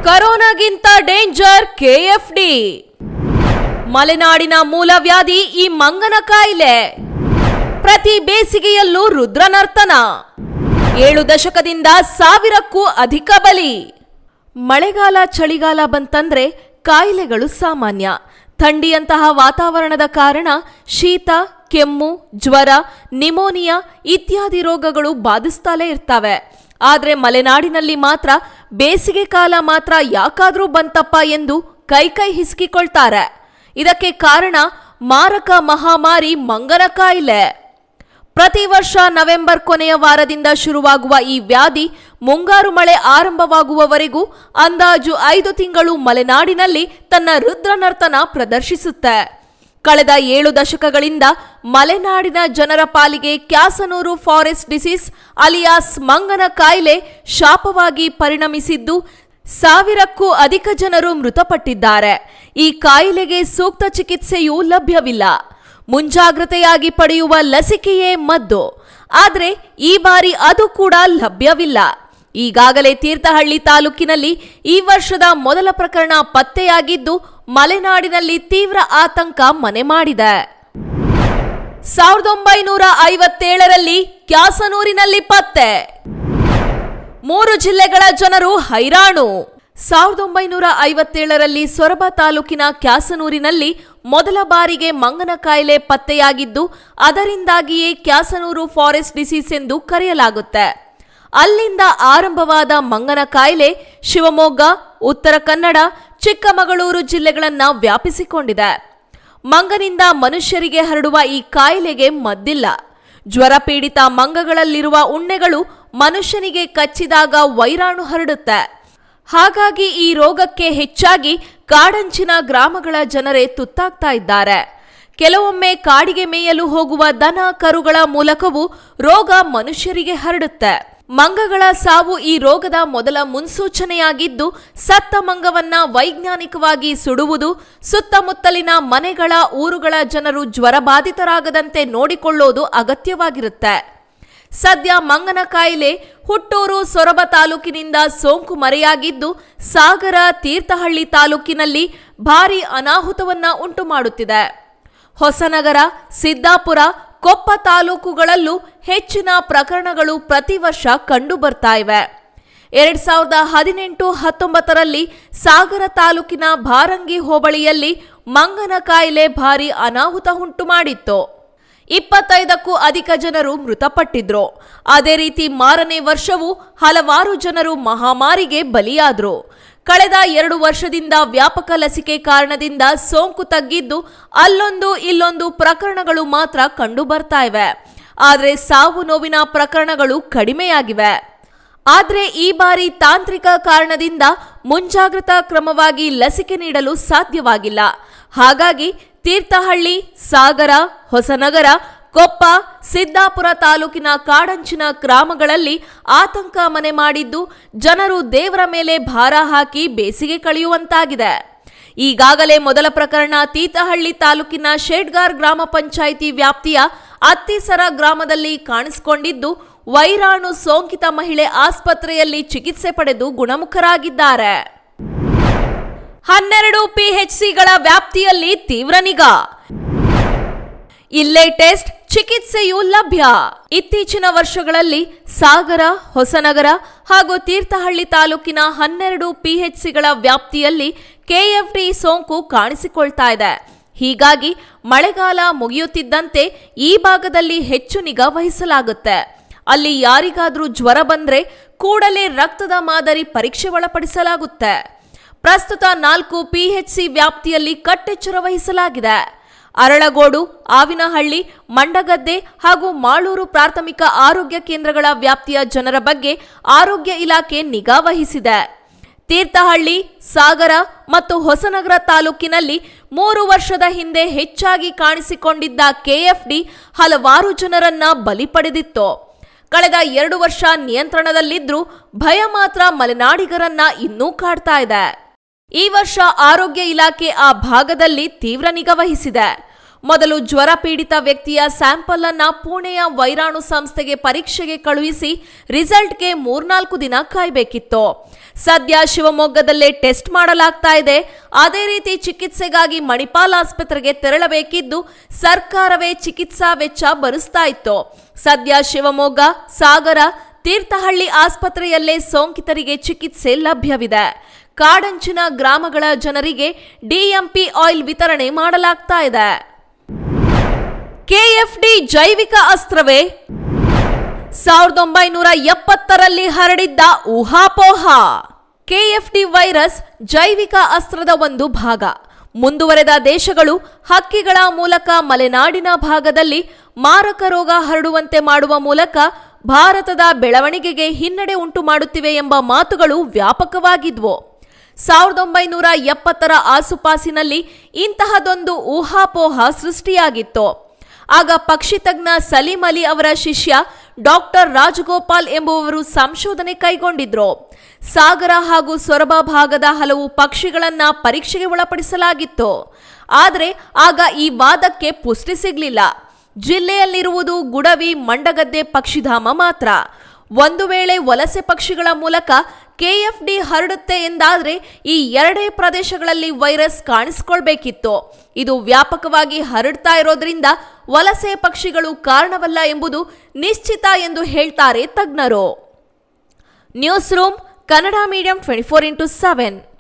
ಕರೋನಾಗಿಂತ danger KFD. ಮಲೆನಾಡಿನ ಮೂಲವ್ಯಾಧಿ ಈ ಮಂಗನ ಕಾಯಿಲೆ. ಪ್ರತಿ ಬೇಸಿಗೆಯಲ್ಲೂ ರುದ್ರನರ್ತನ. 7 ದಶಕದಿಂದ 1000ಕ್ಕೂ ಅಧಿಕ ಬಲಿ. ಮಳೆಗಾಲ ಚಳಿಗಾಲ ಬಂತಂದ್ರೆ ಕಾಯಿಲೆಗಳು ಸಾಮಾನ್ಯ. ಥಂಡಿಯಂತಹ ವಾತಾವರಣದ ಕಾರಣ ಶೀತ, ಕೆಮ್ಮು, ಜ್ವರ, ನಿಮೋನಿಯಾ ಇತ್ಯಾದಿ ರೋಗಗಳು ಬಾಧಿಸ್ತಲೇ ಇರ್ತವೆ. ಆದರೆ ಮಲೆನಾಡಿನಲ್ಲಿ ಮಾತ್ರ ಬೇಸಿಗೆ ಕಾಲ ಮಾತ್ರ ಯಾಕಾದ್ರೂ ಬಂತಪ್ಪ ಎಂದು ಕೈ ಹಿಸುಕಿಕೊಳ್ತಾರೆ. ಇದಕ್ಕೆ ಕಾರಣ ಮಾರಕ ಮಹಾಮಾರಿ ಮಂಗನ ಕಾಯಿಲೆ. ಪ್ರತಿ ವರ್ಷ ನವೆಂಬರ್ ಕೊನೆಯ ವಾರದಿಂದ ಶುರುವಾಗುವ ಈ ವ್ಯಾಧಿ ಮುಂಗಾರು ಮಳೆ ಆರಂಭವಾಗುವವರೆಗೂ ಅಂದಾಜು 5 ತಿಂಗಳು ಮಲೆನಾಡಿನಲ್ಲಿ ತನ್ನ ರುದ್ರನರ್ತನ ಪ್ರದರ್ಶಿಸುತ್ತೆ. ಕಳೆದ 7 ದಶಕಗಳಿಂದ ಮಲೆನಾಡಿನ ಜನರ ಪಾಲಿಗೆ ಕ್ಯಾಸನೂರು ಫಾರೆಸ್ಟ್ ಡಿಸೀಸ್ ಅಲಿಯಾಸ್ ಮಂಗನ ಕಾಯಿಲೆ ಶಾಪವಾಗಿ ಪರಿಣಮಿಸಿದ್ದು 1000ಕ್ಕೂ ಅಧಿಕ ಜನರು ಮೃತಪಟ್ಟಿದ್ದಾರೆ. ಈ ಕಾಯಿಲೆಗೆ ಸೂಕ್ತ ಚಿಕಿತ್ಸೆಯೂ ಲಭ್ಯವಿಲ್ಲ. ಮುಂಜಾಗ್ರತೆಯಾಗಿ ಪಡೆಯುವ ಲಸಿಕೆಯೇ ಮದ್ದು. ಆದರೆ ಈ ಬಾರಿ ಅದು ಕೂಡ ಲಭ್ಯವಿಲ್ಲ. ಈಗಾಗಲೇ ತೀರ್ಥಹಳ್ಳಿ ತಾಲೂಕಿನಲ್ಲಿ ಈ ವರ್ಷದ ಮೊದಲ ಪ್ರಕರಣ ಪತ್ತೆಯಾಗಿದ್ದು ಮಲೆನಾಡಿನಲ್ಲಿ ತೀವ್ರ ಆತಂಕ ಮನೆ ಮಾಡಿದೆ. 1957ರಲ್ಲಿ ಕ್ಯಾಸನೂರಿನಲ್ಲಿ ಪತ್ತೆ. 3 ಜಿಲ್ಲೆಗಳ ಜನರು ಹೈರಾಣು. 1957ರಲ್ಲಿ ಸೊರಬ ತಾಲೂಕಿನ ಕ್ಯಾಸನೂರಿನಲ್ಲಿ ಮೊದಲ ಬಾರಿಗೆ ಮಂಗನ ಕಾಯಿಲೆ ಪತ್ತೆಯಾಗಿದ್ದು ಅದರಿಂದಾಗಿಯೇ ಕ್ಯಾಸನೂರು ಫಾರೆಸ್ಟ್ ಡಿಸೀಸ್ ಎಂದು ಕರೆಯಲಾಗುತ್ತೆ. ಅಲ್ಲಿಂದ ಆರಂಭವಾದ ಮಂಗನ ಕಾಯಿಲೆ ಶಿವಮೊಗ್ಗ, ಉತ್ತರ ಕನ್ನಡ, ಚಿಕ್ಕಮಗಳೂರು ಜಿಲ್ಲೆಗಳನ್ನು ವ್ಯಾಪಿಸಿಕೊಂಡಿದೆ. ಮಂಗನಿಂದ ಮನುಷ್ಯರಿಗೆ ಹರಡುವ ಈ ಕಾಯಿಲೆಗೆ ಮದ್ದಿಲ್ಲ. ಜ್ವರ ಪೀಡಿತ ಮಂಗಗಳಲ್ಲಿರುವ ಉಣ್ಣೆಗಳು ಮನುಷ್ಯನಿಗೆ ಕಚ್ಚಿದಾಗ ವೈರಾಣು ಹರಡುತ್ತೆ. ಹಾಗಾಗಿ ಈ ರೋಗಕ್ಕೆ ಹೆಚ್ಚಾಗಿ ಕಾಡಂಚಿನ ಗ್ರಾಮಗಳ ಜನರೇ ತುತ್ತಾಗ್ತಾ ಇದ್ದಾರೆ. ಕೆಲವೊಮ್ಮೆ ಕಾಡಿಗೆ ಮೇಯಲು ಹೋಗುವ ದನ ಕರುಗಳ ಮೂಲಕವೂ ರೋಗ ಮನುಷ್ಯರಿಗೆ ಹರಡುತ್ತೆ. ಮಂಗಗಳ ಸಾವು ಈ ರೋಗದ ಮೊದಲ ಮುನ್ಸೂಚನೆಯಾಗಿದ್ದು ಸತ್ತ ಮಂಗವನ್ನ ವೈಜ್ಞಾನಿಕವಾಗಿ ಸುಡುವುದು, ಸುತ್ತಮುತ್ತಲಿನ ಮನೆಗಳ ಊರುಗಳ ಜನರು ಜ್ವರಬಾಧಿತರಾಗದಂತೆ ನೋಡಿಕೊಳ್ಳೋದು ಅಗತ್ಯವಾಗಿರುತ್ತೆ. ಸದ್ಯ ಮಂಗನ ಕಾಯಿಲೆ ಹುಟ್ಟೂರು, ಸೊರಬ ತಾಲೂಕಿನಿಂದ ಸೋಂಕು ಮರೆಯಾಗಿದ್ದು ಸಾಗರ, ತೀರ್ಥಹಳ್ಳಿ ತಾಲೂಕಿನಲ್ಲಿ ಭಾರೀ ಅನಾಹುತವನ್ನ ಉಂಟು ಮಾಡುತ್ತಿದೆ. ಹೊಸನಗರ, ಸಿದ್ದಾಪುರ, ಕೊಪ್ಪ ತಾಲೂಕುಗಳಲ್ಲೂ ಹೆಚ್ಚಿನ ಪ್ರಕರಣಗಳು ಪ್ರತಿ ವರ್ಷ ಕಂಡು ಬರ್ತಾ ಇವೆ. 2018-19ರಲ್ಲಿ ಸಾಗರ ತಾಲೂಕಿನ ಭಾರಂಗಿ ಹೋಬಳಿಯಲ್ಲಿ ಮಂಗನ ಕಾಯಿಲೆ ಭಾರೀ ಅನಾಹುತ ಉಂಟು ಮಾಡಿತ್ತು. 25ಕ್ಕೂ ಅಧಿಕ ಜನರು ಮೃತಪಟ್ಟಿದ್ರು. ಅದೇ ರೀತಿ ಮಾರನೇ ವರ್ಷವೂ ಹಲವಾರು ಜನರು ಮಹಾಮಾರಿಗೆ ಬಲಿಯಾದ್ರು. ಕಳೆದ 2 ವರ್ಷದಿಂದ ವ್ಯಾಪಕ ಲಸಿಕೆ ಕಾರಣದಿಂದ ಸೋಂಕು ತಗ್ಗಿದ್ದು ಅಲ್ಲೊಂದು ಇಲ್ಲೊಂದು ಪ್ರಕರಣಗಳು ಮಾತ್ರ ಕಂಡು ಬರ್ತಾ ಇವೆ. ಆದರೆ ಸಾವು ನೋವಿನ ಪ್ರಕರಣಗಳು ಕಡಿಮೆಯಾಗಿವೆ. ಆದರೆ ಈ ಬಾರಿ ತಾಂತ್ರಿಕ ಕಾರಣದಿಂದ ಮುಂಜಾಗ್ರತಾ ಕ್ರಮವಾಗಿ ಲಸಿಕೆ ನೀಡಲು ಸಾಧ್ಯವಾಗಿಲ್ಲ. ಹಾಗಾಗಿ ತೀರ್ಥಹಳ್ಳಿ, ಸಾಗರ, ಹೊಸನಗರ, ಕೊಪ್ಪ, ಸಿದ್ದಾಪುರ ತಾಲೂಕಿನ ಕಾಡಂಚಿನ ಗ್ರಾಮಗಳಲ್ಲಿ ಆತಂಕ ಮನೆ ಮಾಡಿದ್ದು ಜನರು ದೇವರ ಮೇಲೆ ಭಾರ ಹಾಕಿ ಬೇಸಿಗೆ ಕಳೆಯುವಂತಾಗಿದೆ. ಈಗಾಗಲೇ ಮೊದಲ ಪ್ರಕರಣ ತೀರ್ಥಹಳ್ಳಿ ತಾಲೂಕಿನ ಶೇಡ್ಗಾರ್ ಗ್ರಾಮ ಪಂಚಾಯಿತಿ ವ್ಯಾಪ್ತಿಯ ಅತ್ತಿಸರ ಗ್ರಾಮದಲ್ಲಿ ಕಾಣಿಸಿಕೊಂಡಿದ್ದು ವೈರಾಣು ಸೋಂಕಿತ ಮಹಿಳೆ ಆಸ್ಪತ್ರೆಯಲ್ಲಿ ಚಿಕಿತ್ಸೆ ಪಡೆದು ಗುಣಮುಖರಾಗಿದ್ದಾರೆ. 12 ಪಿಎಚ್ಸಿಗಳ ವ್ಯಾಪ್ತಿಯಲ್ಲಿ ತೀವ್ರ ನಿಗಾ. ಇಲ್ಲೇ ಟೆಸ್ಟ್, ಚಿಕಿತ್ಸೆಯೂ ಲಭ್ಯ. ಇತ್ತೀಚಿನ ವರ್ಷಗಳಲ್ಲಿ ಸಾಗರ, ಹೊಸನಗರ ಹಾಗೂ ತೀರ್ಥಹಳ್ಳಿ ತಾಲೂಕಿನ 12 ಪಿಎಚ್ಸಿಗಳ ವ್ಯಾಪ್ತಿಯಲ್ಲಿ ಕೆಎಫ್ಡಿ ಸೋಂಕು ಕಾಣಿಸಿಕೊಳ್ತಾ ಇದೆ. ಹೀಗಾಗಿ ಮಳೆಗಾಲ ಮುಗಿಯುತ್ತಿದ್ದಂತೆ ಈ ಭಾಗದಲ್ಲಿ ಹೆಚ್ಚು ನಿಗಾ ವಹಿಸಲಾಗುತ್ತೆ. ಅಲ್ಲಿ ಯಾರಿಗಾದ್ರೂ ಜ್ವರ ಬಂದ್ರೆ ಕೂಡಲೇ ರಕ್ತದ ಮಾದರಿ ಪರೀಕ್ಷೆ ಒಳಪಡಿಸಲಾಗುತ್ತೆ. ಪ್ರಸ್ತುತ 4 ಪಿಎಚ್ಸಿ ವ್ಯಾಪ್ತಿಯಲ್ಲಿ ಕಟ್ಟೆಚ್ಚರ ವಹಿಸಲಾಗಿದೆ. ಅರಳಗೋಡು, ಆವಿನಹಳ್ಳಿ, ಮಂಡಗದ್ದೆ ಹಾಗೂ ಮಾಳೂರು ಪ್ರಾಥಮಿಕ ಆರೋಗ್ಯ ಕೇಂದ್ರಗಳ ವ್ಯಾಪ್ತಿಯ ಜನರ ಬಗ್ಗೆ ಆರೋಗ್ಯ ಇಲಾಖೆ ನಿಗಾ ವಹಿಸಿದೆ. ತೀರ್ಥಹಳ್ಳಿ, ಸಾಗರ ಮತ್ತು ಹೊಸನಗರ ತಾಲೂಕಿನಲ್ಲಿ 3 ವರ್ಷದ ಹಿಂದೆ ಹೆಚ್ಚಾಗಿ ಕಾಣಿಸಿಕೊಂಡಿದ್ದ ಕೆಎಫ್ಡಿ ಹಲವಾರು ಜನರನ್ನ ಬಲಿ ಪಡೆದಿತ್ತು. ಕಳೆದ 2 ವರ್ಷ ನಿಯಂತ್ರಣದಲ್ಲಿದ್ರೂ ಭಯ ಮಾತ್ರ ಮಲೆನಾಡಿಗರನ್ನ ಇನ್ನೂ ಕಾಡ್ತಾ ಇದೆ. ಈ ವರ್ಷ ಆರೋಗ್ಯ ಇಲಾಖೆ ಆ ಭಾಗದಲ್ಲಿ ತೀವ್ರ ನಿಗಾ ವಹಿಸಿದೆ. ಮೊದಲು ಜ್ವರ ಪೀಡಿತ ವ್ಯಕ್ತಿಯ ಸ್ಯಾಂಪಲ್ ಅನ್ನ ಪುಣೆಯ ವೈರಾಣು ಸಂಸ್ಥೆಗೆ ಪರೀಕ್ಷೆಗೆ ಕಳುಹಿಸಿ ರಿಸಲ್ಟ್ಗೆ 3-4 ದಿನ ಕಾಯಬೇಕಿತ್ತು. ಸದ್ಯ ಶಿವಮೊಗ್ಗದಲ್ಲೇ ಟೆಸ್ಟ್ ಮಾಡಲಾಗ್ತಾ ಇದೆ. ಅದೇ ರೀತಿ ಚಿಕಿತ್ಸೆಗಾಗಿ ಮಣಿಪಾಲ್ ಆಸ್ಪತ್ರೆಗೆ ತೆರಳಬೇಕಿದ್ದು ಸರ್ಕಾರವೇ ಚಿಕಿತ್ಸಾ ವೆಚ್ಚ ಭರಿಸ್ತಾ ಇತ್ತು. ಸದ್ಯ ಶಿವಮೊಗ್ಗ, ಸಾಗರ, ತೀರ್ಥಹಳ್ಳಿ ಆಸ್ಪತ್ರೆಯಲ್ಲೇ ಸೋಂಕಿತರಿಗೆ ಚಿಕಿತ್ಸೆ ಲಭ್ಯವಿದೆ. ಕಾಡಂಚಿನ ಗ್ರಾಮಗಳ ಜನರಿಗೆ ಡಿಎಂಪಿ ಆಯಿಲ್ ವಿತರಣೆ ಮಾಡಲಾಗ್ತಾ ಇದೆ. ಕೆಎಫ್ಡಿ ಜೈವಿಕ ಅಸ್ತ್ರವೇ? 1970ರಲ್ಲಿ ಹರಡಿದ್ದ ಊಹಾಪೋಹ. ಕೆಎಫ್ಡಿ ವೈರಸ್ ಜೈವಿಕ ಅಸ್ತ್ರದ ಒಂದು ಭಾಗ. ಮುಂದುವರೆದ ದೇಶಗಳು ಹಕ್ಕಿಗಳ ಮೂಲಕ ಮಲೆನಾಡಿನ ಭಾಗದಲ್ಲಿ ಮಾರಕ ರೋಗ ಹರಡುವಂತೆ ಮಾಡುವ ಮೂಲಕ ಭಾರತದ ಬೆಳವಣಿಗೆಗೆ ಹಿನ್ನಡೆ ಉಂಟು ಮಾಡುತ್ತಿವೆ ಎಂಬ ಮಾತುಗಳು ವ್ಯಾಪಕವಾಗಿದ್ವು. 1970ರ ಆಸುಪಾಸಿನಲ್ಲಿ ಇಂತಹದೊಂದು ಊಹಾಪೋಹ ಸೃಷ್ಟಿಯಾಗಿತ್ತು. ಆಗ ಪಕ್ಷಿ ತಜ್ಞ ಸಲೀಂ ಅಲಿ ಅವರ ಶಿಷ್ಯ ಡಾಕ್ಟರ್ ರಾಜಗೋಪಾಲ್ ಎಂಬುವವರು ಸಂಶೋಧನೆ ಕೈಗೊಂಡಿದ್ರು. ಸಾಗರ ಹಾಗೂ ಸೊರಬ ಭಾಗದ ಹಲವು ಪಕ್ಷಿಗಳನ್ನ ಪರೀಕ್ಷೆಗೆ ಒಳಪಡಿಸಲಾಗಿತ್ತು. ಆದರೆ ಆಗ ಈ ವಾದಕ್ಕೆ ಪುಷ್ಟಿ ಸಿಗಲಿಲ್ಲ. ಜಿಲ್ಲೆಯಲ್ಲಿರುವುದು ಗುಡವಿ, ಮಂಡಗದ್ದೆ ಪಕ್ಷಿಧಾಮ ಮಾತ್ರ. ಒಂದು ವೇಳೆ ವಲಸೆ ಪಕ್ಷಿಗಳ ಮೂಲಕ ಕೆಎಫ್ಡಿ ಹರಡುತ್ತೆ ಎಂದಾದರೆ ಈ ಎರಡೇ ಪ್ರದೇಶಗಳಲ್ಲಿ ವೈರಸ್ ಕಾಣಿಸಿಕೊಳ್ಬೇಕಿತ್ತು. ಇದು ವ್ಯಾಪಕವಾಗಿ ಹರಡ್ತಾ ಇರೋದ್ರಿಂದ ವಲಸೆ ಪಕ್ಷಿಗಳು ಕಾರಣವಲ್ಲ ಎಂಬುದು ನಿಶ್ಚಿತ ಎಂದು ಹೇಳ್ತಾರೆ ತಜ್ಞರು. Newsroom, Kannada medium 24x7.